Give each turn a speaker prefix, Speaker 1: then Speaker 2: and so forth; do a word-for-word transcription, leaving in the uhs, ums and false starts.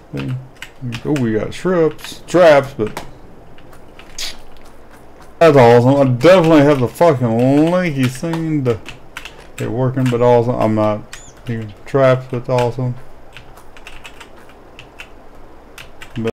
Speaker 1: See? Oh, we got traps, traps, but that's awesome. I definitely have the fucking linky thing to get working, but also I'm not even traps. That's awesome.